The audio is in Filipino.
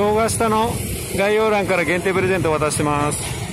動画下の概要欄から限定プレゼントを渡してます。